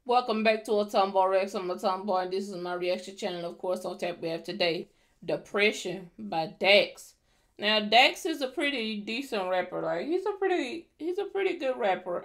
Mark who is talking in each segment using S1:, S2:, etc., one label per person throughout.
S1: Welcome back to a Tomboy Rex. I'm a Tomboy, and this is my reaction channel. Of course, on tap we have today "Depression" by Dax. Now, Dax is a pretty decent rapper. Like he's a pretty good rapper.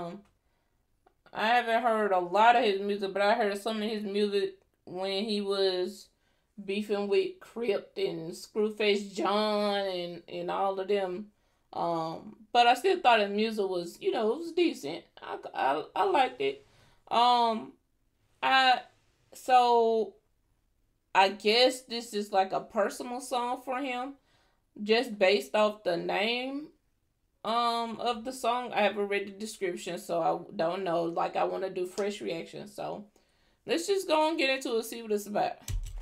S1: I haven't heard a lot of his music, but I heard some of his music when he was beefing with Crypt and Screwface John and all of them. But I still thought his music was, it was decent. I liked it. Um, I so I guess this is like a personal song for him, just based off the name of the song. I haven't read the description, so I don't know. Like, I want to do fresh reaction, so let's just go and get into it, see what it's about.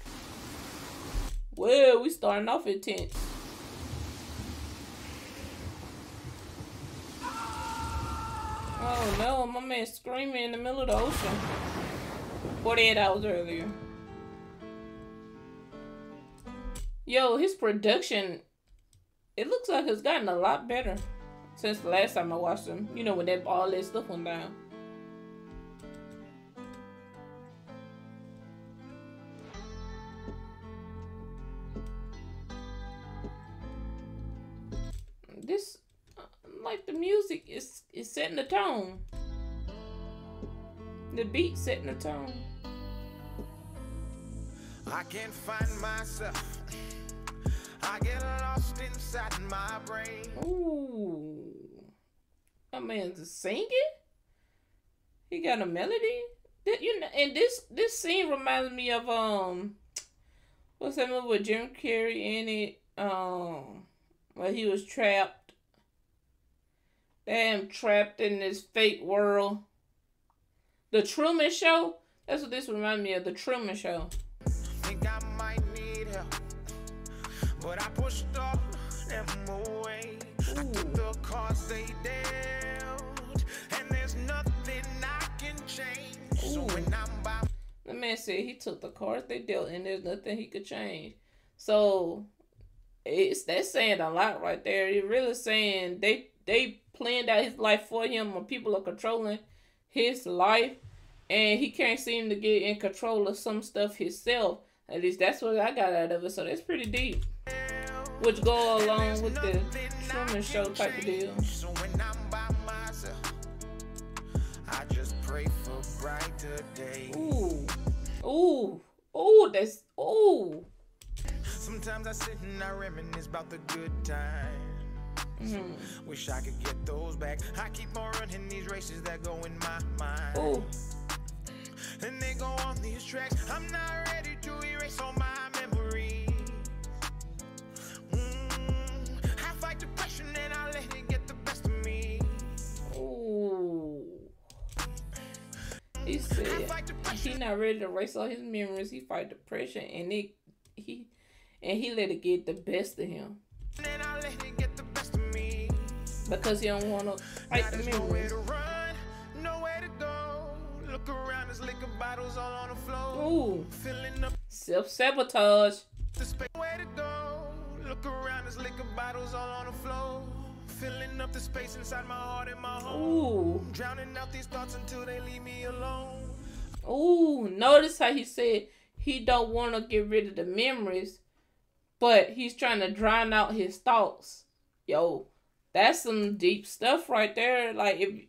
S1: Well, we starting off intense. Oh no, my man screaming in the middle of the ocean. 48 hours earlier. Yo, his production, it looks like it's gotten a lot better since the last time I watched him. You know, when all that stuff went down. This, like, the music is setting the tone. The beat setting the tone.
S2: I can't find myself. I get lost inside my brain.
S1: Ooh. That man's singing? He got a melody? And this scene reminds me of what's that movie with Jim Carrey in it? Where he was trapped. Damn, trapped in this fake world. The Truman Show? That's what this reminds me of, The Truman Show.
S2: Think I might need help, but I pushed all them away. I took the cards they dealt, and there's nothing I can change. So when I'm by,
S1: the man said he took the cards they dealt, and there's nothing he could change. So that's saying a lot right there. It really saying they planned out his life for him, or people are controlling his life, and he can't seem to get in control of some stuff himself. At least that's what I got out of it. So that's pretty deep, which go along with the Truman Show type of deal.
S2: so when I'm by myself, I just pray for brighter days.
S1: Ooh.
S2: Sometimes I sit and I reminisce about the good times. Wish I could get those back. I keep on running these races that go in my mind.
S1: Ooh.
S2: And they go on these tracks. I'm not ready to erase all my memories. I fight depression and I let it get the best of me.
S1: Ooh. He said he not ready to erase all his memories. He fight depression and he let it get the best of him.
S2: And I let it get the best of me.
S1: Because he don't want to fight the
S2: Nowhere
S1: memories.
S2: to run, nowhere to go. Look around, there's liquor bottles all on the floor.
S1: Ooh.
S2: Filling up
S1: Self-sabotage.
S2: the space. Nowhere to go. Look around, there's liquor bottles all on the floor. Filling up the space inside my heart and my home.
S1: Ooh.
S2: Drowning out these thoughts until they leave me alone.
S1: Ooh. Notice how he said he don't want to get rid of the memories, but he's trying to drown out his thoughts. Yo, that's some deep stuff right there. Like, if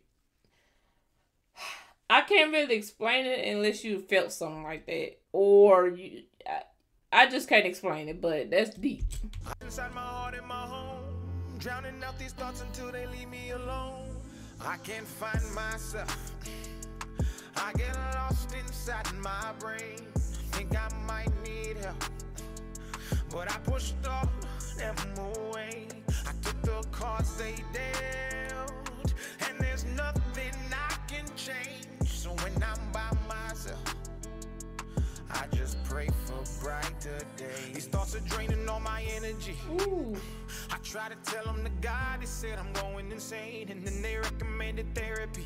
S1: I can't really explain it unless you felt something like that, or I just can't explain it, but that's deep.
S2: Inside my heart and my home, drowning out these thoughts until they leave me alone. I can't find myself. I get lost inside my brain. Think I might need help, but I pushed all them away. I took the cards they dealt, and there's nothing I can change. So when I'm by myself, I just pray for brighter days. These thoughts are draining all my energy.
S1: Ooh.
S2: I try to tell them the God, they said I'm going insane, and then they recommended therapy.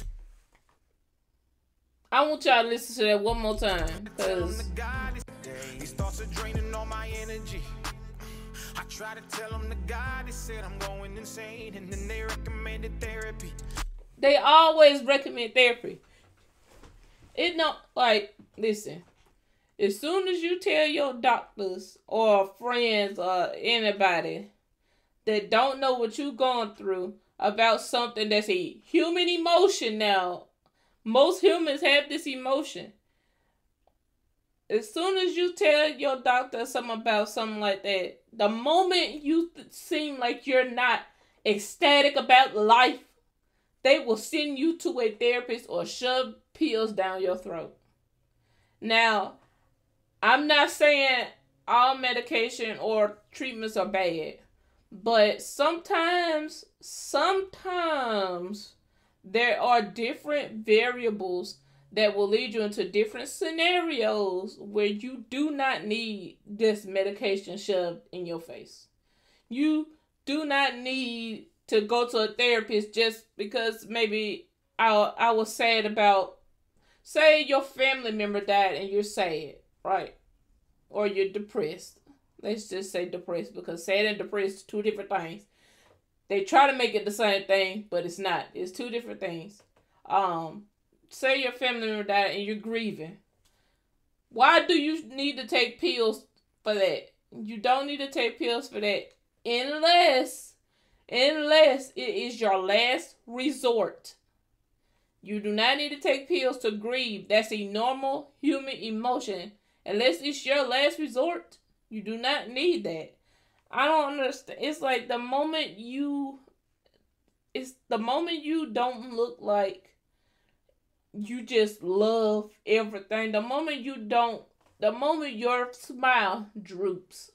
S1: I want y'all to listen to that one more time, cause
S2: These thoughts are draining all my energy. I try to tell them the God, they said I'm going insane, and then they recommended therapy.
S1: They always recommend therapy. it don't, like, listen. As soon as you tell your doctors or friends or anybody that don't know what you're going through about something that's a human emotion now, most humans have this emotion. As soon as you tell your doctor something about something like that, the moment you seem like you're not ecstatic about life, they will send you to a therapist or shove pills down your throat. Now, I'm not saying all medication or treatments are bad, but sometimes there are different variables that will lead you into different scenarios where you do not need this medication shoved in your face. You do not need to go to a therapist just because maybe I was sad about, say your family member died and you're sad, right? Or you're depressed. Let's just say depressed, because sad and depressed are two different things. They try to make it the same thing, but it's not. It's two different things. Say your family member died and you're grieving. Why do you need to take pills for that? You don't need to take pills for that unless it is your last resort. You do not need to take pills to grieve. That's a normal human emotion. Unless it's your last resort, you do not need that. I don't understand. It's like the moment you don't look like you just love everything. The moment your smile droops.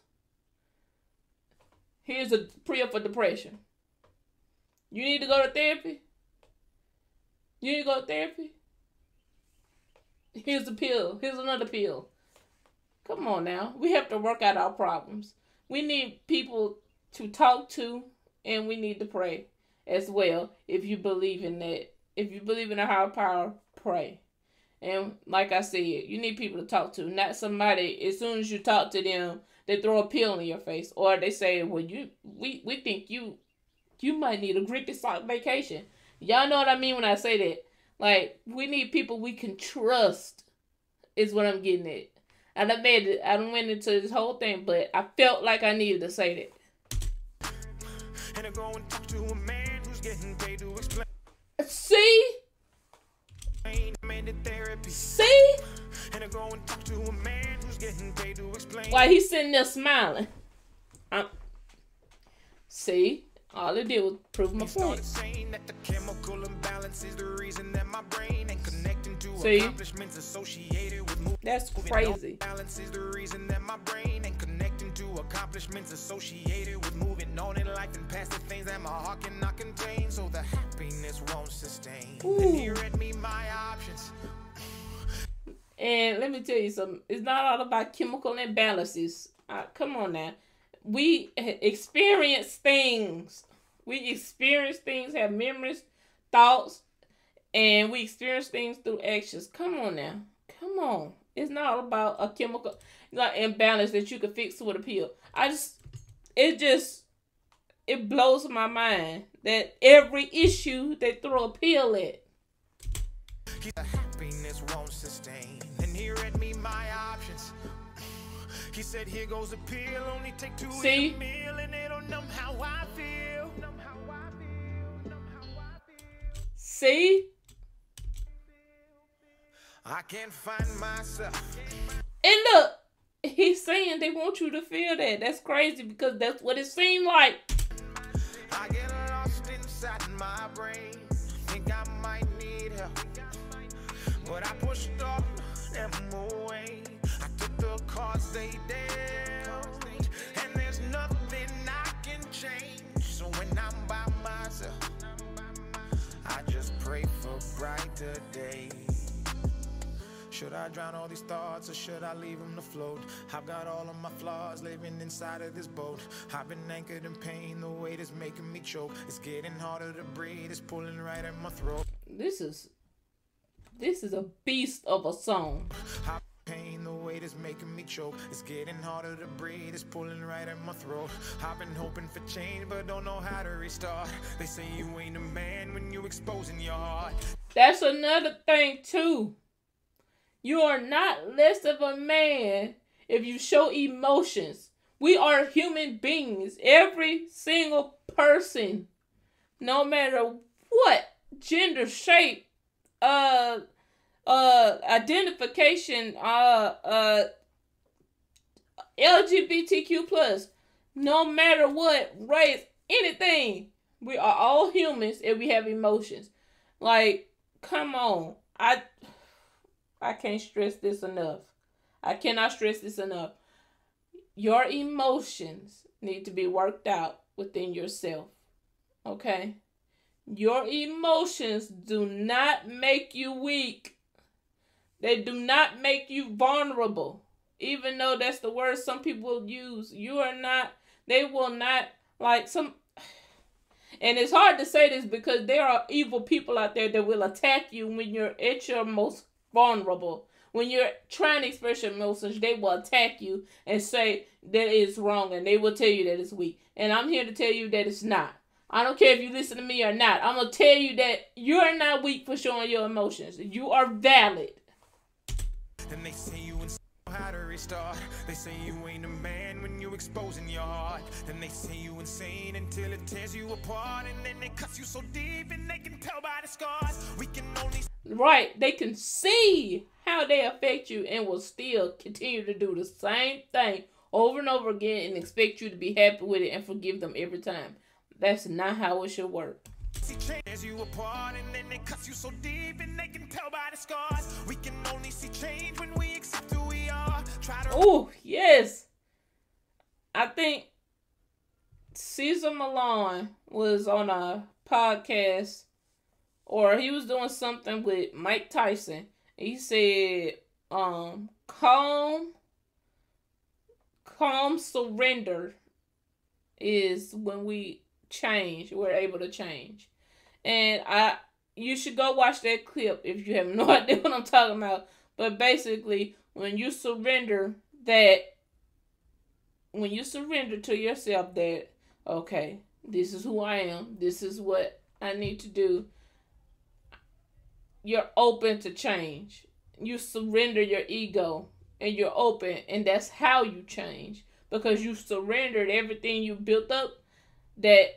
S1: Here's a prayer for depression. You need to go to therapy? You need to go to therapy? Here's a pill. Here's another pill. Come on now. We have to work out our problems. We need people to talk to, and we need to pray as well. If you believe in that. If you believe in a higher power, pray. And like I said, you need people to talk to. Not somebody, as soon as you talk to them, they throw a pill in your face. Or they say, well, we think you might need a grippy sock vacation. Y'all know what I mean when I say that. Like, we need people we can trust is what I'm getting at. And I went into this whole thing, but I felt like I needed to say that. And I go and talk to a man who's getting paid to explain. See? See? And I go and talk to a man who's getting paid to explain. While he's sitting there smiling. See? All it did was prove my point. See? That's crazy. Balance is the reason that my brain ain't connecting to accomplishments associated with moving on in life and past the things that my heart cannot contain, so the happiness won't sustain. And here at me, my options. And let me tell you something. It's not all about chemical imbalances. Come on now. We experience things. Have memories, thoughts, and we experience things through actions. Come on now. Come on. It's not about a chemical imbalance that you can fix with a pill. It blows my mind that every issue they throw a pill at. Happiness won't sustain. And here at me, my options. He said, here goes a pill, only take two. See? Meal, and they don't know how I feel. See? I can't find myself. And look, he's saying they want you to feel that. That's crazy because that's what it seemed like. I get lost inside my brain. Think I might need help. But I pushed off them away. I took the cards they dealt. And there's nothing I can change. So when I'm by myself, I just pray for brighter days. Should I drown all these thoughts or should I leave them to float? I've got all of my flaws living inside of this boat. I've been anchored in pain, the weight is making me choke. It's getting harder to breathe, it's pulling right at my throat. This is a beast of a song. Pain, the weight is making me choke. It's getting harder to breathe, it's pulling right at my throat. I've been hoping for change, but don't know how to restart. They say you ain't a man when you exposing your heart. That's another thing too. You are not less of a man if you show emotions. We are human beings. Every single person, no matter what gender, shape, identification, LGBTQ plus, no matter what race, anything, we are all humans and we have emotions. Like, come on. I can't stress this enough. I cannot stress this enough. Your emotions need to be worked out within yourself. Okay? Your emotions do not make you weak. They do not make you vulnerable. Even though that's the word some people use. You are not, they will not, like some, and it's hard to say this because there are evil people out there that will attack you when you're at your most vulnerable. When you're trying to express your emotions, they will attack you and say that it's wrong, and they will tell you that it's weak. And I'm here to tell you that it's not. I don't care if you listen to me or not. I'm going to tell you that you're not weak for showing your emotions. You are valid.
S2: And they say you how to restart. They say you ain't a man when you exposing your heart. And they say you insane until it tears you apart. And then they cut you so deep and they can tell by the scars. We can only...
S1: Right. They can see how they affect you and will still continue to do the same thing over and over again and expect you to be happy with it and forgive them every time. That's not how it should work.
S2: Tears you apart and then they cut you so deep and they can tell by the scars. We can only see change when we accept who we are.
S1: Oh, yes. I think Cesar Millan was on a podcast, or he was doing something with Mike Tyson. He said, calm surrender is when we change. We're able to change. And you should go watch that clip if you have no idea what I'm talking about. But basically, when you surrender to yourself that, okay, this is who I am, this is what I need to do, you're open to change. You surrender your ego and you're open, and that's how you change, because you surrendered everything you built up that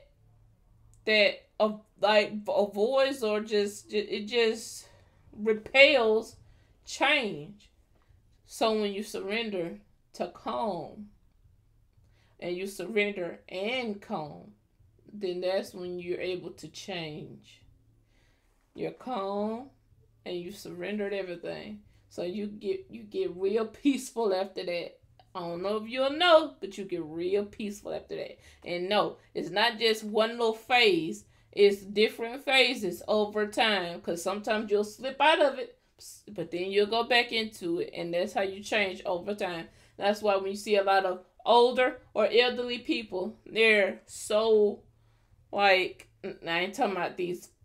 S1: avoids or it just repels change. So when you surrender to calm and you surrender and calm, then that's when you're able to change. You're calm and you surrendered everything. So you get real peaceful after that. I don't know if you'll know, but you get real peaceful after that. And no, it's not just one little phase. It's different phases over time. Because sometimes you'll slip out of it, but then you'll go back into it. And that's how you change over time. That's why when you see a lot of older or elderly people, they're so, like, I ain't talking about,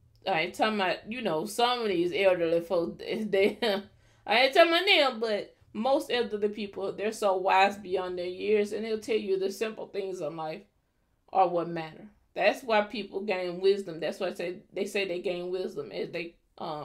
S1: some of these elderly folks, I ain't talking about them, but most elderly people, they're so wise beyond their years, and they'll tell you the simple things in life are what matter. That's why people gain wisdom. That's why they say they gain wisdom as they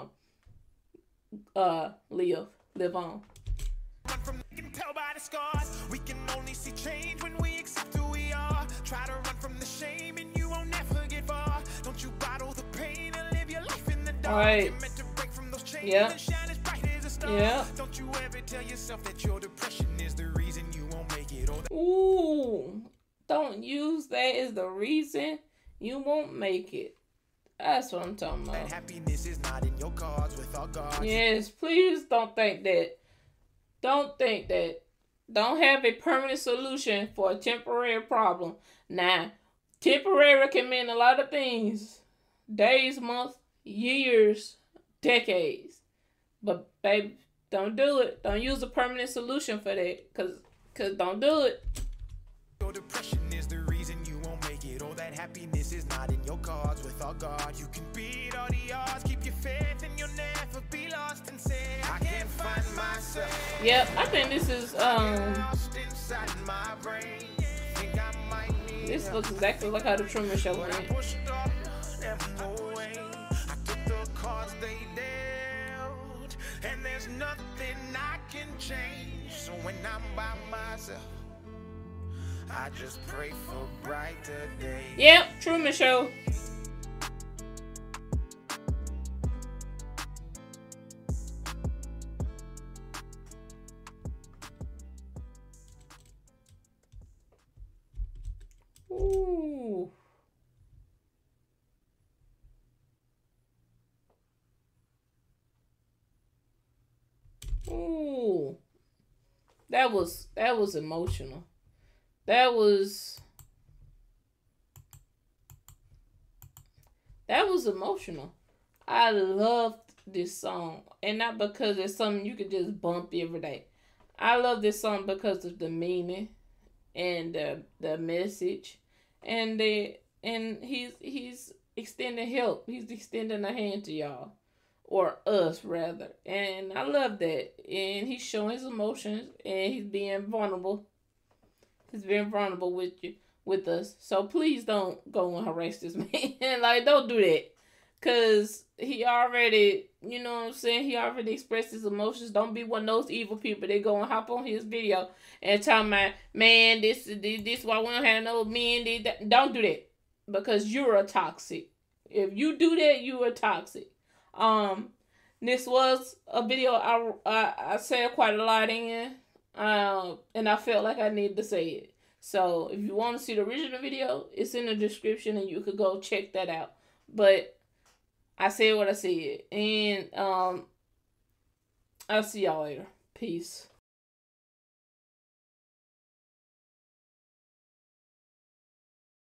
S1: live on.
S2: Tell by the scars, we can only see change when we accept who we are. Try to run from the shame and you won't never get far. Don't you bottle the pain and live your life in the dark.
S1: Right.
S2: You're meant to break from those chains
S1: and
S2: shine as bright as a star.
S1: Yeah.
S2: Don't you ever tell yourself that your depression is the reason you won't make it.
S1: Ooh, don't use that as the reason you won't make it. That's what I'm talking about.
S2: Happiness is not in your cards with our God.
S1: Yes, please don't think that. Don't think that. Don't have a permanent solution for a temporary problem. Now, temporary can mean a lot of things. Days, months, years, decades. But, baby, don't do it. Don't use a permanent solution for that. Cause don't do it.
S2: Your depression is the reason you won't make it. All that happiness is not in your cards with our God. You can beat all the odds, keep your faith, and you'll never be lost and say, I can't find myself.
S1: Yep, I think this is this looks exactly like how the Truman Show went.
S2: and there's nothing I can change. So when I'm by myself, I just pray for brighter days.
S1: Yep, Truman Show. Ooh. Ooh. That was emotional. That was emotional. I loved this song, and not because it's something you could just bump every day. I love this song because of the meaning and the message, and he's extending help. He's extending a hand to y'all, or us rather, and I love that. And he's showing his emotions, and he's being vulnerable. He's being vulnerable with us. So please don't go and harass this man. Like, don't do that. Cause he already, you know what I'm saying? He already expressed his emotions. Don't be one of those evil people that go and hop on his video and tell me, man, this why we don't have no men. Don't do that. Because you're a toxic. If you do that, you are toxic. This was a video I said quite a lot in. And I felt like I needed to say it. So if you want to see the original video, it's in the description and you could go check that out. But I said what I said. And I'll see y'all later. Peace.